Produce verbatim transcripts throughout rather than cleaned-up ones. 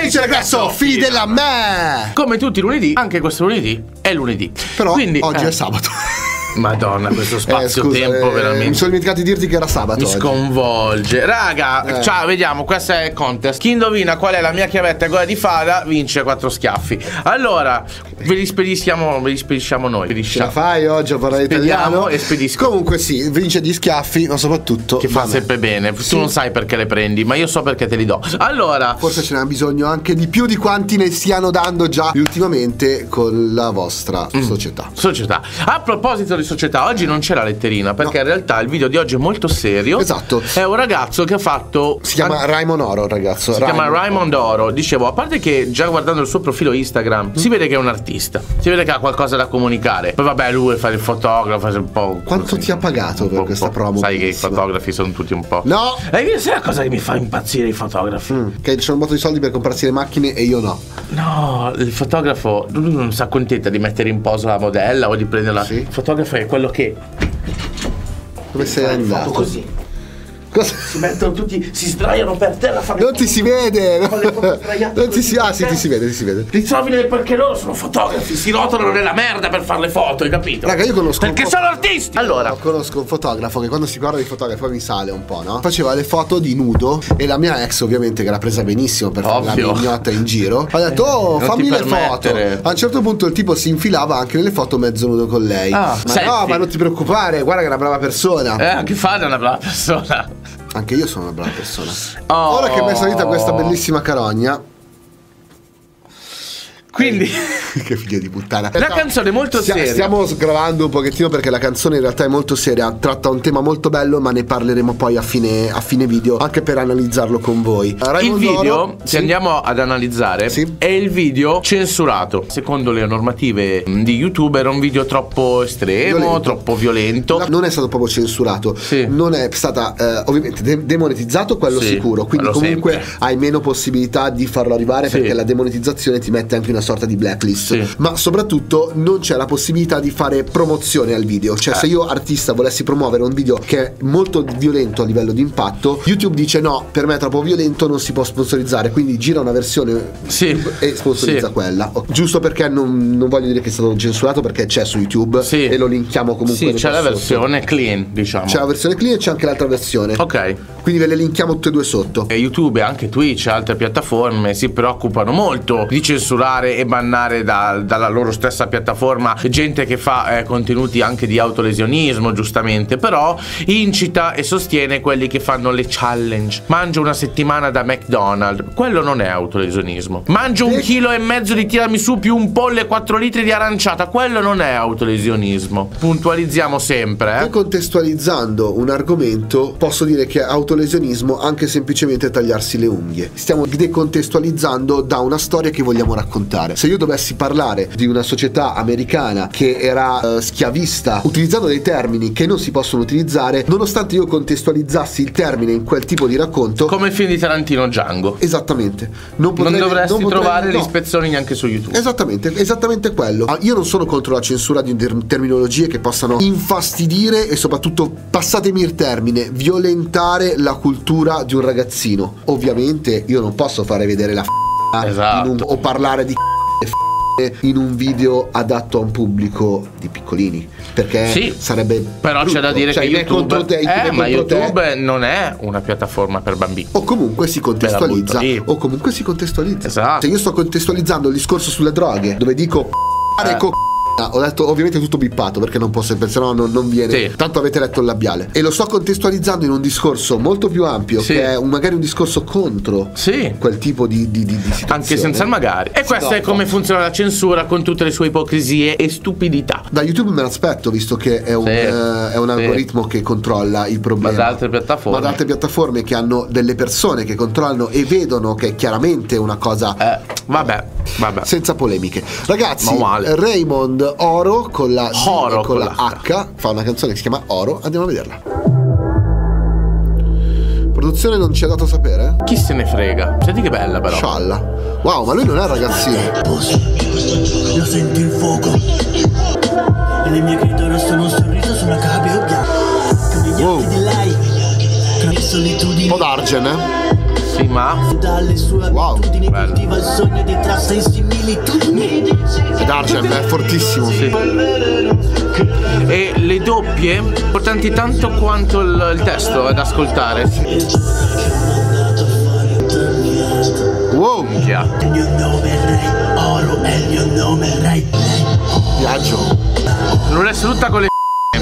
Felice Ragazzo, fidela a me! Come tutti i lunedì, anche questo lunedì è lunedì. Però Quindi, oggi eh. è sabato. Madonna, questo eh, spazio-tempo scusa, eh, veramente mi sono dimenticato di dirti che era sabato. mi oggi. sconvolge. Raga, Eh. ciao, vediamo, questo è il contest. Chi indovina qual è la mia chiavetta e quella di fada vince quattro schiaffi. Allora, ve li spedisciamo, ve li spedisciamo noi. Ce la Spedisciamo. fai oggi a parlare Spediamo italiano? e spedisco. Comunque sì, vince di schiaffi, ma soprattutto Che fa vabbè. sempre bene. Tu Sì. non sai perché le prendi, ma io so perché te li do. Allora, Forse ce n'è bisogno anche di più di quanti ne stiano dando già ultimamente con la vostra Mm. società. società. A proposito di società, oggi non c'è la letterina perché No. in realtà il video di oggi è molto serio. Esatto. È un ragazzo che ha fatto. Si chiama Raymond Oro, ragazzo. Si chiama Raymond Oro. Dicevo, a parte che già guardando il suo profilo Instagram si vede che è un artista, si vede che ha qualcosa da comunicare. Poi vabbè, lui fa il fotografo, fa un po'. Quanto ti ha pagato un per po', questa un po'. promo? Sai che i bellissima? fotografi sono tutti un po'. No! E sai la cosa che mi fa impazzire i fotografi? Mm, che c'è un botto di soldi per comprarsi le macchine e io no. No, il fotografo lui non si accontenta di mettere in posa la modella o di prenderla. Sì. Il fotografo è quello che Dove sei fa le andato? foto così. Cosa? Si mettono tutti, si sdraiano per terra. fanno Non ti si vede! Con le foto sdraiate Non ti si... Ah così sì, per ti si vede, ti si vede. Li trovi nel- perché loro sono fotografi, si rotolano nella merda per fare le foto, hai capito? Raga, io conosco Perché un po'- sono artisti! Allora, No, conosco un fotografo che quando si guarda di fotografo mi sale un po', no? Faceva le foto di nudo e la mia ex ovviamente che l'ha presa benissimo per fare la Ovvio. mignotta in giro ha detto oh non fammi ti le permettere. foto. A un certo punto il tipo si infilava anche nelle foto mezzo nudo con lei. Ah, ma senti. no, ma non ti preoccupare, guarda che è una brava persona. eh, anche Fada è una brava persona. Anche io sono una brava persona. Oh. Ora che mi è salita questa bellissima carogna. Quindi Che figlio di puttana. la canzone è molto Stia- seria. Stiamo sgravando un pochettino perché la canzone in realtà è molto seria, tratta un tema molto bello, ma ne parleremo poi a fine, a fine video, anche per analizzarlo con voi. Il Raymond video, Oro, se sì. andiamo ad analizzare, Sì. è il video censurato. Secondo le normative di YouTube era un video troppo estremo, Violento. troppo violento. La- non è stato proprio censurato, Sì. non è stata eh, ovviamente de- demonetizzato, quello Sì, sicuro, quindi quello comunque sempre. hai meno possibilità di farlo arrivare Sì. perché la demonetizzazione ti mette anche una sorta di blacklist. Sì. Ma soprattutto non c'è la possibilità di fare promozione al video, cioè Eh. se io artista volessi promuovere un video che è molto violento a livello di impatto, YouTube dice no, per me è troppo violento, non si può sponsorizzare, quindi gira una versione Sì. e sponsorizza Sì. quella. Ok. Giusto perché non, non voglio dire che è stato censurato perché c'è su YouTube Sì. e lo linkiamo comunque Sì, nel c'è la sotto. versione clean, diciamo. C'è la versione clean e c'è anche l'altra versione. Ok. Quindi ve le linkiamo tutte e due sotto. E YouTube e anche Twitch e altre piattaforme si preoccupano molto di censurare e bannare da- dalla loro stessa piattaforma gente che fa eh, contenuti anche di autolesionismo, giustamente, però incita e sostiene quelli che fanno le challenge. Mangio una settimana da McDonald's, quello non è autolesionismo. Mangio un Eh. chilo e mezzo di tiramisù più un pollo e quattro litri di aranciata, quello non è autolesionismo. Puntualizziamo sempre, E eh. contestualizzando un argomento, posso dire che è autolesionismo anche semplicemente tagliarsi le unghie. Stiamo decontestualizzando da una storia che vogliamo raccontare. Se io dovessi parlare di una società americana che era eh, schiavista, utilizzando dei termini che non si possono utilizzare, nonostante io contestualizzassi il termine in quel tipo di racconto, Come il film di Tarantino Django. esattamente, non, Non potrei, dovresti non potrei- trovare no. le ispezioni neanche su YouTube. Esattamente, esattamente quello. Ah, io non sono contro la censura di ter- terminologie che possano infastidire e soprattutto, passatemi il termine, violentare la cultura di un ragazzino. Ovviamente io non posso fare vedere la f***a Esatto. in un- o parlare di f***e in un video adatto a un pubblico di piccolini, perché Sì, sarebbe Però c'è da brutto. dire Cioè, che i me YouTube, contro te, i me eh, ma contro te. YouTube non è una piattaforma per bambini. O comunque si Me la contestualizza. butto lì. O comunque si contestualizza. Esatto. Se io sto contestualizzando il discorso sulle droghe, dove dico Eh. co- ho detto ovviamente tutto bippato perché non posso, se no non, non viene. Sì. Tanto avete letto il labiale. E lo sto contestualizzando in un discorso molto più ampio, Sì. che è un- magari un discorso contro Sì. quel tipo di, di, di, di situazione. Anche senza il magari. E questo No, è come no. funziona la censura con tutte le sue ipocrisie e stupidità. Da YouTube me l'aspetto, visto che è un, Sì. eh, è un Sì. algoritmo che controlla il problema. Ma da altre piattaforme. Ma da altre piattaforme che hanno delle persone che controllano e vedono che è chiaramente una cosa Eh, vabbè, vabbè. senza polemiche. Ragazzi, Ma male. Raymond Oro con la D Oro e con con la la H fa una canzone che si chiama Oro, andiamo a vederla. Produzione non ci ha dato a sapere? Chi se ne frega? Senti che bella però. Scialla. Wow, ma lui non è ragazzino. Io sento il fuoco e le mie grida restano un sorriso su una cabina bianca. Con gli Wow. occhi di lei, che solitudine. Un po' d'argen, eh? Sì, ma dalle sue Wow, abitudini bello. coltiva il sogno di trasta in similitudini. Ed Argent è fortissimo. sì. E le doppie importanti tanto quanto il, il testo ad ascoltare. Wow, Minchia. Il mio nome è Re, oro è il mio nome è Re. viaggio. Non è tutta con le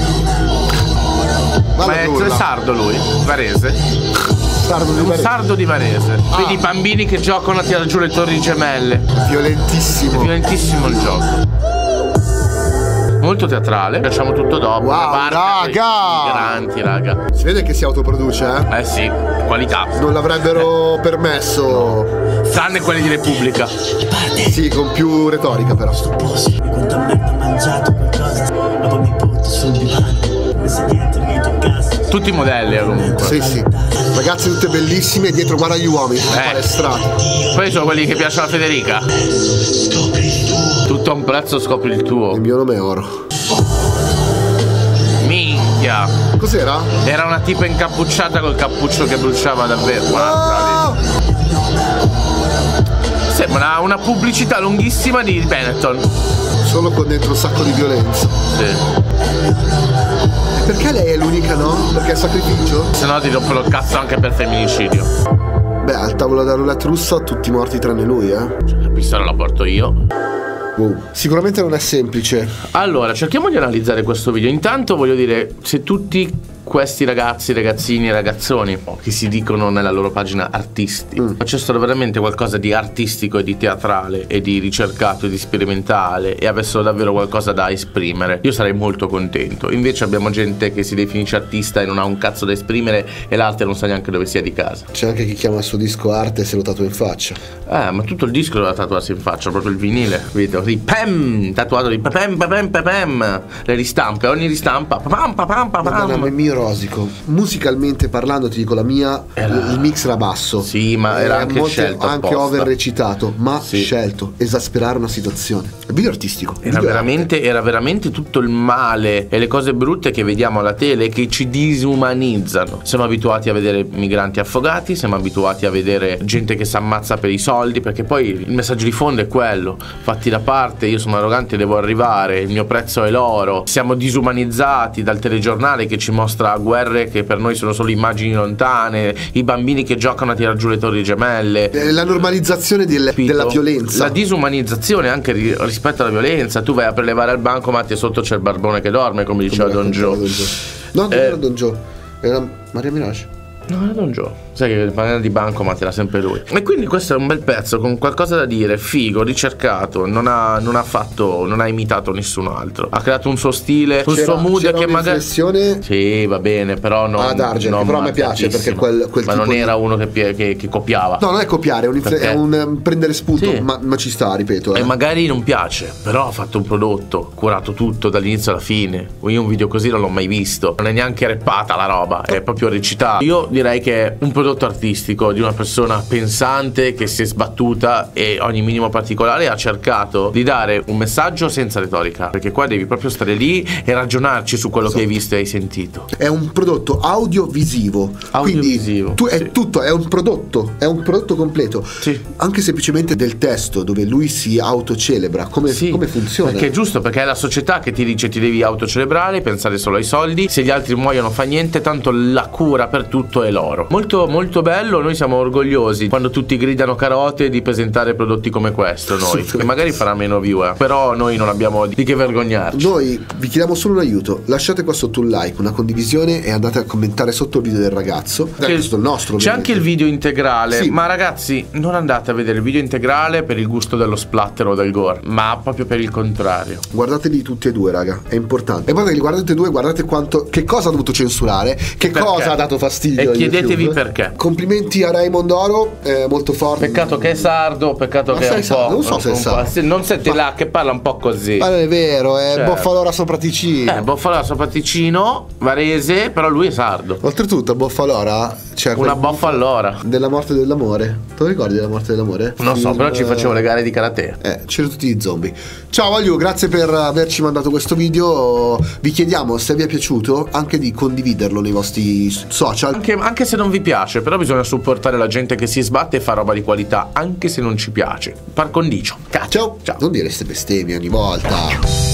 Guarda ma è, che è urla. sardo lui, varese. Sardo di Un Varese. sardo di Varese. Ah. Vedi i bambini che giocano a tirare giù le torri gemelle. Violentissimo. Violentissimo il gioco. Molto teatrale, facciamo tutto dopo. Wow, Una barca, raga! migranti, raga. Si vede che si autoproduce, eh? Eh sì, qualità. Non l'avrebbero permesso. Tranne quelli di Repubblica. Sì, con più retorica però. Posi, mi conta merda, ho mangiato qualcosa e poi mi butto sul divano come se niente mi toccasse. Tutti i modelli eh, comunque. Sì, sì. Ragazze tutte bellissime, dietro guarda gli uomini, sono Eh. palestrati. Poi sono quelli che piacciono a Federica. Tutto a un prezzo scopri il tuo. Il mio nome è Oro. Minchia. Cos'era? Era una tipa incappucciata col cappuccio che bruciava davvero. Guarda lì. Oh! Sembra una pubblicità lunghissima di Benetton. Solo con dentro un sacco di violenza. Sì. E perché lei è l'unica, no? Perché è sacrificio? Se no ti rompono il cazzo anche per femminicidio. Beh, al tavolo della roulette russa tutti morti tranne lui, eh? La pistola la porto io. Wow. Sicuramente non è semplice. Allora, cerchiamo di analizzare questo video. Intanto voglio dire, se tutti questi ragazzi, ragazzini e ragazzoni che si dicono nella loro pagina artisti Mm. facessero veramente qualcosa di artistico e di teatrale e di ricercato e di sperimentale e avessero davvero qualcosa da esprimere, io sarei molto contento. Invece abbiamo gente che si definisce artista e non ha un cazzo da esprimere e l'arte non sa neanche dove sia di casa. C'è anche chi chiama il suo disco arte e se lo tatua in faccia. Eh, ma tutto il disco doveva tatuarsi in faccia, proprio il vinile, vedo, di pem, tatuato di pem, pem, pem, pem, le ristampe, ogni ristampa, pam, pam, pam, Madonna, ma è pam. mio rosico. Musicalmente parlando, ti dico la mia, Era- il mix era basso. Sì, ma era Eh, anche molte- scelto anche apposta. over recitato, ma Sì. scelto, esasperare una situazione. È video artistico. Era video veramente, era veramente tutto il male e le cose brutte che vediamo alla tele che ci disumanizzano. Siamo abituati a vedere migranti affogati, siamo abituati a vedere gente che si ammazza per i soldi, perché poi il messaggio di fondo è quello: fatti da parte, io sono arrogante, devo arrivare, il mio prezzo è l'oro. Siamo disumanizzati dal telegiornale che ci mostra guerre che per noi sono solo immagini lontane, i bambini che giocano a tirar giù le torri gemelle. Eh, La normalizzazione del- Capito? della violenza. La disumanizzazione anche ri- rispetto alla violenza. Tu vai a prelevare al bancomat e sotto c'è il barbone che dorme, come diceva Don Joe. No, non Eh. era Don Joe, era Maria Mirage. No, era Don Joe. Sai che parlando di bancomat era sempre lui. E quindi questo è un bel pezzo con qualcosa da dire, figo, ricercato. Non ha, non ha fatto, non ha imitato nessun altro. Ha creato un suo stile, un C'era- suo mood c'era che magari. un'inflessione Sì, va bene, però non. ad Argent, non però a me piace marcatissimo. perché quel, quel Ma tipo non di- era uno che, pie- che, che copiava. No, non è copiare, è un, inf- Perché? è un um, prendere spunto, Sì. ma, ma ci sta, ripeto. E Eh. magari non piace, però ha fatto un prodotto, curato tutto dall'inizio alla fine. Io un video così non l'ho mai visto. Non è neanche reppata la roba, è proprio recitata. Io direi che è un prodotto artistico di una persona pensante che si è sbattuta e ogni minimo particolare ha cercato di dare un messaggio senza retorica. Perché qua devi proprio stare lì e ragionarci su quello che hai visto e hai sentito. È un prodotto audiovisivo. Audiovisivo, Quindi tu, è sì. tutto, è un prodotto, è un prodotto completo. Sì. Anche semplicemente del testo dove lui si autocelebra. Come, Sì, come funziona? Perché è giusto, perché è la società che ti dice ti devi autocelebrare, pensare solo ai soldi, se gli altri muoiono fa niente, tanto la cura per tutto è l'oro. Molto molto bello, noi siamo orgogliosi quando tutti gridano carote di presentare prodotti come questo noi, che magari farà meno view, eh. Però noi non abbiamo di che vergognarci. Noi vi chiediamo solo un aiuto. Lasciate qua sotto un like, una condivisione e andate a commentare sotto il video del ragazzo. Dai, questo è il nostro. C'è ovviamente. anche il video integrale, Sì. ma ragazzi non andate a vedere il video integrale per il gusto dello splatter o del gore, ma proprio per il contrario. Guardateli tutti e due, raga, è importante. E guardate, li guardate due, guardate quanto, che cosa ha dovuto censurare, che Perché? cosa ha dato fastidio. E a chiedetevi YouTube. perché. Complimenti a Raymond Oro, è molto forte. Peccato che è sardo, peccato Ma che è sei un sardo? po'. Non so se è un po'- sardo. se- Non senti Ma- là che parla un po' così. Ma non è vero, è Certo. Boffalora Sopraticino. Eh, Boffalora Sopraticino, Varese, però lui è sardo. Oltretutto a Boffalora c'è Una quel- boffa allora. della morte dell'amore. Te lo ricordi della morte dell'amore? Non so, Film, però ci facevo le gare di karate. Eh, c'erano tutti gli zombie. Ciao Agliu, grazie per averci mandato questo video. Vi chiediamo, se vi è piaciuto, anche di condividerlo nei vostri social. Anche anche se non vi piace, però bisogna supportare la gente che si sbatte e fa roba di qualità, anche se non ci piace. Par condicio. Ciao. Ciao. Non dire ste bestemmie ogni volta.